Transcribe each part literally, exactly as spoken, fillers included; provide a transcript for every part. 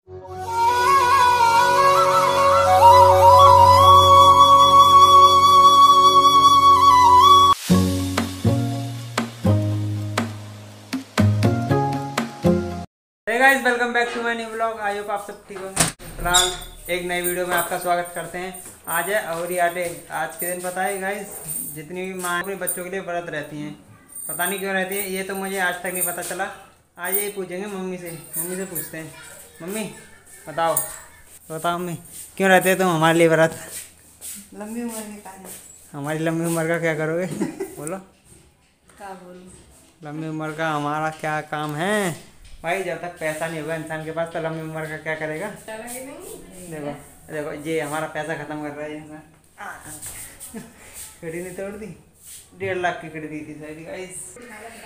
Guys welcome back to my new blog. I hope आप सब ठीक होंगे। फिलहाल एक नई वीडियो में आपका स्वागत करते हैं। आज है अहोरी आटे। आज के दिन पता है गाइस, जितनी भी माँ अपने बच्चों के लिए व्रत रहती हैं, पता नहीं क्यों रहती है, ये तो मुझे आज तक नहीं पता चला। आज यही पूछेंगे मम्मी से। मम्मी से पूछते हैं, मम्मी बताओ बताओ मम्मी क्यों रहते हैं तुम हमारे लिए व्रत? लंबी उम्र के कारण। हमारी लंबी उम्र का क्या करोगे? बोलो। क्या बोलूं? लंबी उम्र का हमारा क्या काम है भाई? जब तक पैसा नहीं होगा इंसान के पास तो लंबी उम्र का क्या करेगा? देखो देखो ये हमारा पैसा खत्म कर रहा है इंसान। कड़ी नहीं तोड़ दी, डेढ़ लाख की कड़ी दी थी शायद गाइस।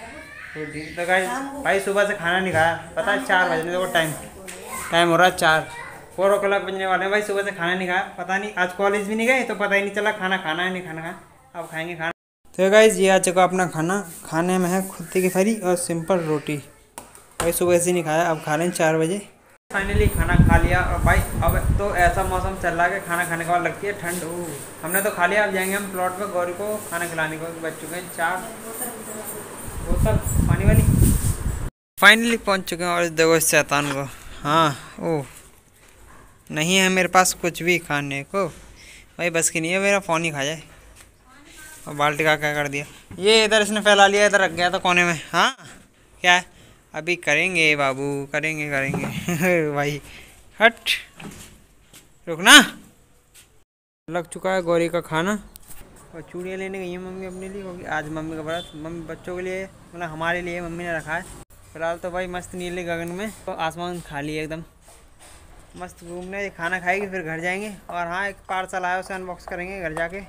तो गाइस भाई सुबह से खाना नहीं खाया, पता है चार बजने देखो टाइम टाइम हो रहा है चार फोर ओ क्लॉक बजने वाले हैं भाई। सुबह से खाना नहीं खाया, पता नहीं आज कॉलेज भी नहीं गए तो पता ही नहीं चला खाना खाना है नहीं खाना खाया। अब खाएंगे खाना। तो गाइस ये आ चुका अपना खाना। खाने में है खुत्ते की फरी और सिंपल रोटी। भाई सुबह से नहीं खाया, अब खा लें चार बजे। फाइनली खाना खा लिया। और भाई अब तो ऐसा मौसम चल रहा है कि खाना खाने के बाद लगती है ठंड। हमने तो खा लिया, अब जाएंगे हम प्लॉट पे गौरी को खाना खिलाने को। बच चुके हैं चार बोतल पानी वाली। फाइनली पहुंच चुके हैं। और देखो इस शैतान को, हाँ ओह नहीं है मेरे पास कुछ भी खाने को भाई, बस की नहीं है मेरा फ़ोन ही खा जाए। और बाल्टी का क्या कर दिया ये, इधर इसने फैला लिया, इधर रख गया था कोने में। हाँ क्या है, अभी करेंगे बाबू करेंगे करेंगे भाई हट रुकना। लग चुका है गौरी का खाना। और चूड़ियाँ लेने गई हैं मम्मी अपने लिए, क्योंकि आज मम्मी का व्रत। मम्मी बच्चों के लिए मतलब हमारे लिए मम्मी ने रखा है। फिलहाल तो भाई मस्त नीले गगन में तो आसमान खाली है एकदम। मस्त घूमने खाना खाएगी फिर घर जाएंगे। और हाँ एक पार्सल आया उसे अनबॉक्स करेंगे घर जाके।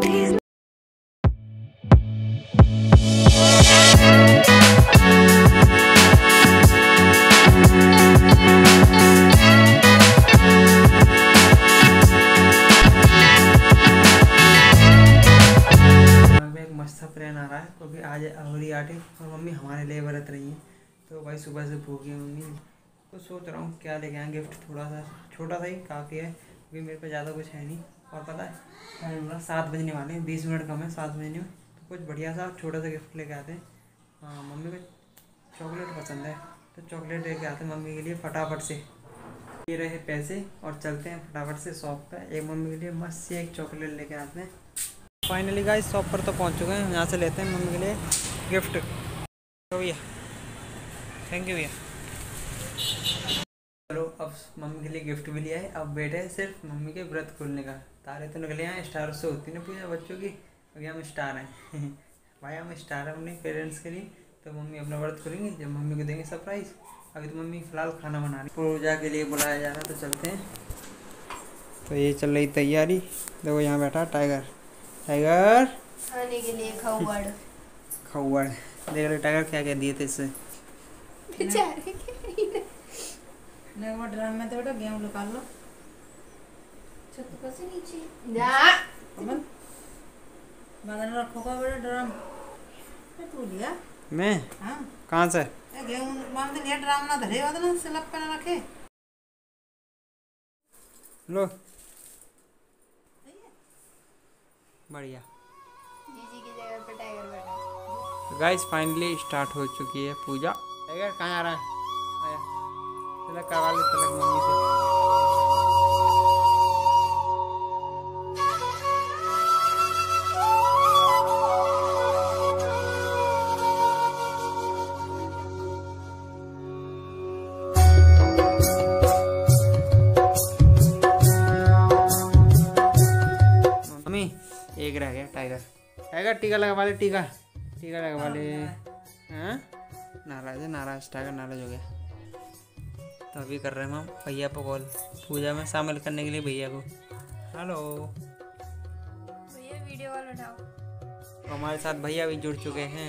प्लान आ रहा है क्योंकि आज अहोरी आटे और मम्मी हमारे लिए व्रत रही हैं। तो भाई सुबह से भूखी है मम्मी। तो सोच रहा हूँ क्या लेके आए गिफ्ट। थोड़ा सा छोटा सा ही काफ़ी है क्योंकि मेरे पे ज़्यादा कुछ है नहीं। और पता है टाइम सात बजने वाले हैं, बीस मिनट कम है सात बजने में। तो कुछ बढ़िया सा छोटा सा गिफ्ट लेके आते हैं। हाँ मम्मी को चॉकलेट पसंद है तो चॉकलेट लेके आते हैं मम्मी के लिए फटाफट से। ये रहे पैसे और चलते हैं फटाफट से शॉप पर। एक मम्मी के लिए मस्त से एक चॉकलेट लेके आते हैं। फाइनली गाइस शॉप पर तो पहुंच चुके हैं। यहाँ से लेते हैं मम्मी के लिए गिफ्ट। तो भैया थैंक यू भैया। चलो अब मम्मी के लिए गिफ्ट भी लिया है। अब बैठे हैं सिर्फ मम्मी के व्रत खोलने का। तारे तो निकले हैं, स्टार से होती ना पूजा बच्चों की, अभी हम स्टार हैं भाई हम स्टार हैं अपने पेरेंट्स के लिए। तो मम्मी अपना व्रत खोलेंगे जब मम्मी को देंगे सरप्राइज़। अभी तो मम्मी फ़िलहाल खाना बना रही, पूजा के लिए बुलाया जा रहा है। तो चलते हैं। तो ये चल रही तैयारी। देखो यहाँ बैठा टाइगर। टाइगर खाने के लिए खौड़ खौड़ देख रहे टाइगर क्या क्या दिए थे इससे बेचारे के। वो ड्रम में तो बेटा गेहूं निकाल लो छत पर से नीचे ना अमन बांधने रखो का बेटा ड्रम मैं तू लिया। मैं हां कहां से गेहूं बांध लिया ड्रम ना धरे वाला स्लैब पे ना रखे लो बढ़िया। जीजी की जगह पे टाइगर बैठा। तो गाइस फाइनली स्टार्ट हो चुकी है पूजा। टाइगर कहाँ आ रहा है? आया तिलक करवा ले तिलक मम्मी से। मम्मी एक रह गया टाइगर। टाइगर टीका लगवा ले, टीका टीका लगवा ले। हाँ नाराज है, नाराज टाइगर नाराज हो गया। तो अभी कर रहे हैं हम भैया को कॉल पूजा में शामिल करने के लिए। भैया को हेलो भैया वीडियो कॉल उठाओ। तो हमारे साथ भैया भी जुड़ चुके हैं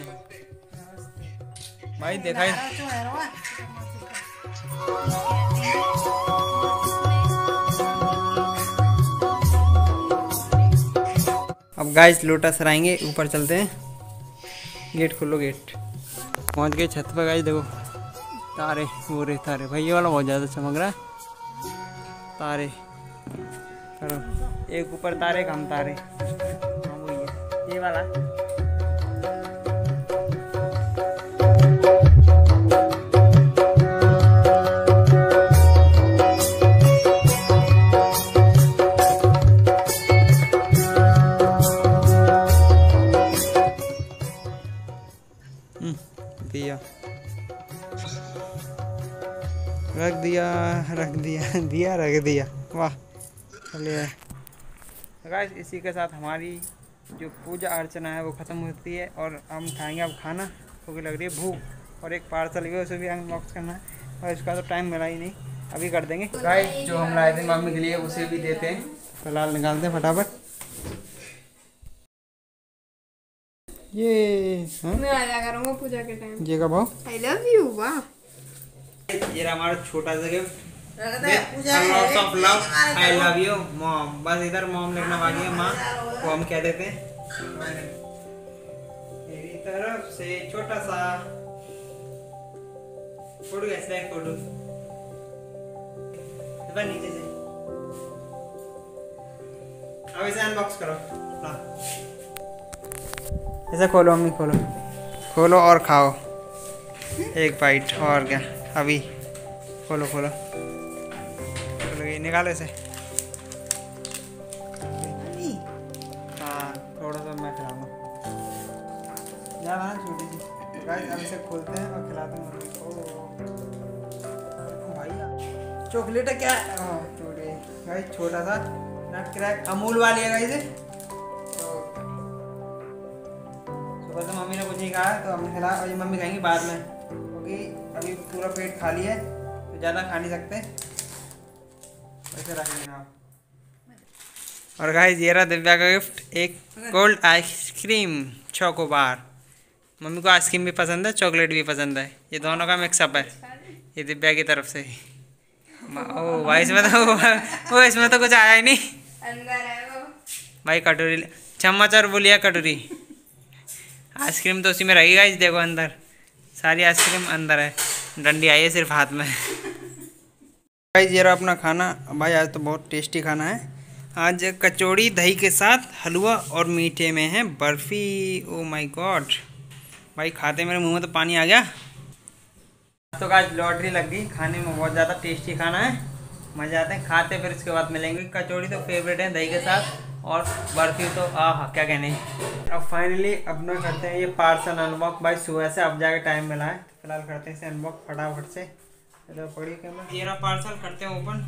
भाई। देखा अब गाइस लोटा सराएंगे, ऊपर चलते हैं। गेट खोलो गेट। पहुंच गए छत पर गाइस। देखो तारे पूरे तारे, भैया वाला बहुत ज़्यादा चमक रहा है। तारे करो, एक ऊपर तारे कम तारे। हाँ वही है ये वाला। दिया रख दिया रख दिया दिया रख दिया। वाह चलिए गाइस, इसी के साथ हमारी जो पूजा अर्चना है वो ख़त्म होती है और हम खाएंगे अब खाना, क्योंकि लग रही है भूख। और एक पार्सल भी है उसे भी अनबॉक्स करना है और इसका तो टाइम मिला ही नहीं, अभी कर देंगे। गाइस जो हम लाए थे मम्मी के लिए उसे भी देते हैं, फिलहाल निकालते हैं फटाफट। ये मैं आ जा करूँगा पूजा के टाइम। ये का भाव आई लव यू। वाह ये हमारा छोटा सा gift, lots of love, I love you mom. बस इधर मॉम लिखना बाकी है, माँ को हम कह देते हैं। मेरी तरफ से छोटा सा फोटो, ऐसा एक फोटो नीचे से। अब इसे अनबॉक्स करो ना, ऐसा खोलो मम्मी, खोलो खोलो और खाओ एक बाइट। और क्या अभी खोलो खोलो खोलो, ये निकालो इसे। हाँ थोड़ा सा मैं खिलाऊंगा, ज़्यादा ना छोटी सी। गाइस अब इसे खोलते हैं और खिलाते हैं मम्मी को। भाई चॉकलेट है क्या? छोटे गाइस, छोटा सा नट क्रैक, अमूल वाली है गाइस। सुबह से मम्मी ने कुछ नहीं कहा तो हमने खिलाया, और ये मम्मी खाएंगी बाद में, क्योंकि अभी पूरा पेट खाली है तो ज़्यादा खा नहीं सकते, ऐसे रख लेना आप। और गाइस ये रहा दिव्या का गिफ्ट, एक कोल्ड आइसक्रीम चोकोबार। मम्मी को आइसक्रीम भी पसंद है, चॉकलेट भी पसंद है, ये दोनों का मिक्सअप है, ये दिव्या की तरफ से। ओ भाई इसमें तो वो इसमें तो कुछ आया ही नहीं अंदर है वो भाई। कटोरी, चम्मच और वो लिया कटोरी, आइसक्रीम तो उसी में रहेगी गाइस। देखो अंदर सारी आइसक्रीम अंदर है, डंडी आई है सिर्फ हाथ में। गाइस ये रहा अपना खाना। भाई आज तो बहुत टेस्टी खाना है। आज कचौड़ी दही के साथ हलवा और मीठे में है बर्फ़ी। ओ माय गॉड भाई, खाते मेरे मुंह में तो पानी आ गया। तो गाइस लॉटरी लग गई, खाने में बहुत ज़्यादा टेस्टी खाना है, मज़े आते हैं। खाते फिर इसके बाद मिलेंगे। कचौड़ी तो फेवरेट है दही के साथ, और बर्फ़ी तो आह क्या कहने। अब फाइनली अपना करते हैं ये पार्सल अनबॉक्स। भाई सुबह से अब जाके टाइम मिला है, फिलहाल करते हैं इसे अनबॉक्स फटाफट से। तो पड़ी कैमरा, ये रहा पार्सल, करते हैं ओपन।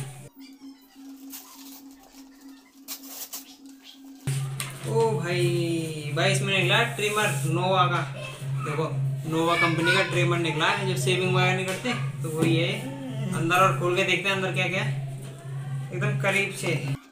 ओ भाई भाई इसमें निकला ट्रिमर नोवा का। देखो नोवा कंपनी का ट्रिमर निकला है, जो सेविंग वगैरह नहीं करते तो वही है। अंदर और खोल के देखते हैं अंदर क्या क्या है, एकदम करीब से।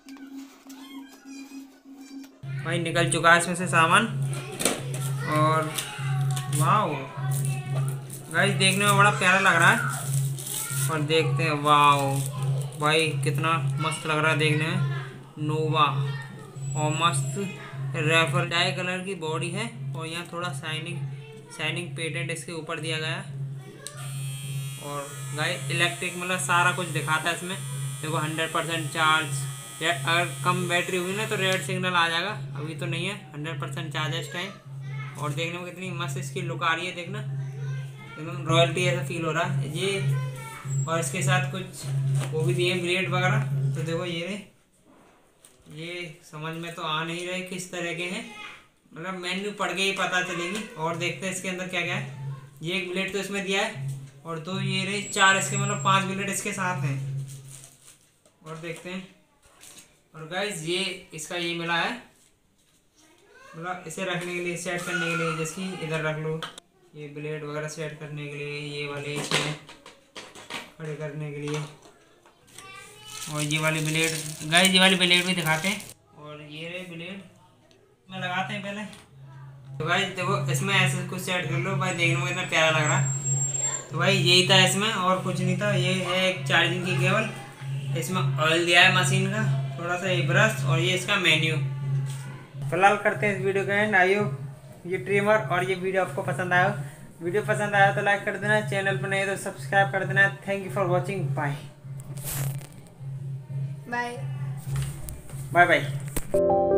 भाई निकल चुका है इसमें से सामान, और वाह गाइस देखने में बड़ा प्यारा लग रहा है। और देखते हैं, वाह भाई कितना मस्त लग रहा है देखने में। नोवा और मस्त रेफर डाई कलर की बॉडी है, और यहाँ थोड़ा शाइनिंग शाइनिंग पेटेंट इसके ऊपर दिया गया है। और गाइस इलेक्ट्रिक मतलब सारा कुछ दिखाता है इसमें। देखो हंड्रेड परसेंट चार्ज, अगर कम बैटरी हुई ना तो रेड सिग्नल आ जाएगा, अभी तो नहीं है, हंड्रेड परसेंट चार्ज है इस टाइम। और देखने में कितनी मस्त इसकी लुक आ रही है, देखना एकदम रॉयल्टी ऐसा फील हो रहा है ये। और इसके साथ कुछ वो भी दिए ब्लेड वगैरह, तो देखो ये रहे, ये समझ में तो आ नहीं रहे किस तरह के हैं, मतलब मेन्यू पढ़ के ही पता चलेगी। और देखते हैं इसके अंदर क्या क्या है। ये एक ब्लेड तो इसमें दिया है, और दो ये रहे, चार इसके मतलब पांच ब्लेड इसके साथ हैं। और देखते हैं। और गाइस ये इसका ये मिला है, मतलब इसे रखने के लिए, सेट करने के लिए, जैसे कि इधर रख लो, ये ब्लेड वगैरह सेट करने के लिए, ये वाले इसमें खड़े करने के लिए। और ये वाली ब्लेड गाइस, ये वाली ब्लेड भी दिखाते हैं। और ये रहे ब्लेड में लगाते हैं पहले। तो गाइस देखो इसमें ऐसे कुछ सेट कर लो, भाई देखने में कितना प्यारा लग रहा है। तो भाई यही था इसमें, और कुछ नहीं था। ये है एक चार्जिंग की केबल, इसमें ऑयल दिया है मशीन का, थोड़ा सा ये ब्रश, और ये इसका मेन्यू। फिलहाल करते हैं इस वीडियो का एंड। आई होप ये ट्रिमर और ये वीडियो आपको पसंद आया। वीडियो पसंद आया तो लाइक कर देना, चैनल पर नहीं तो सब्सक्राइब कर देना। Thank you for watching, bye. Bye bye bye.